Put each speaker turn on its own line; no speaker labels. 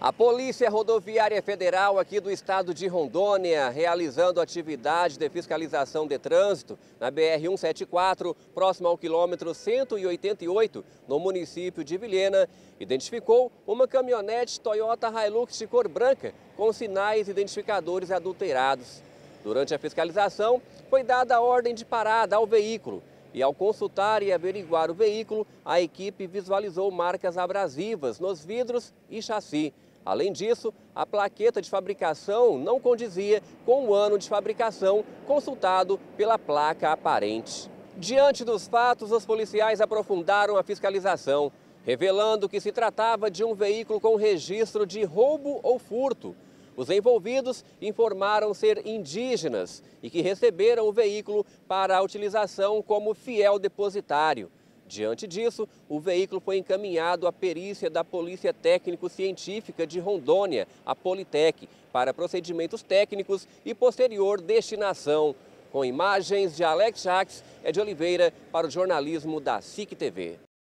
A Polícia Rodoviária Federal aqui do estado de Rondônia, realizando atividade de fiscalização de trânsito na BR-174, próximo ao quilômetro 188, no município de Vilhena, identificou uma caminhonete Toyota Hilux de cor branca com sinais identificadores adulterados. Durante a fiscalização, foi dada a ordem de parada ao veículo. E ao consultar e averiguar o veículo, a equipe visualizou marcas abrasivas nos vidros e chassi. Além disso, a plaqueta de fabricação não condizia com o ano de fabricação consultado pela placa aparente. Diante dos fatos, os policiais aprofundaram a fiscalização, revelando que se tratava de um veículo com registro de roubo ou furto. Os envolvidos informaram ser indígenas e que receberam o veículo para a utilização como fiel depositário. Diante disso, o veículo foi encaminhado à perícia da Polícia Técnico-Científica de Rondônia, a Politec, para procedimentos técnicos e posterior destinação. Com imagens de Alex Jacques, de Oliveira, para o jornalismo da SIC TV.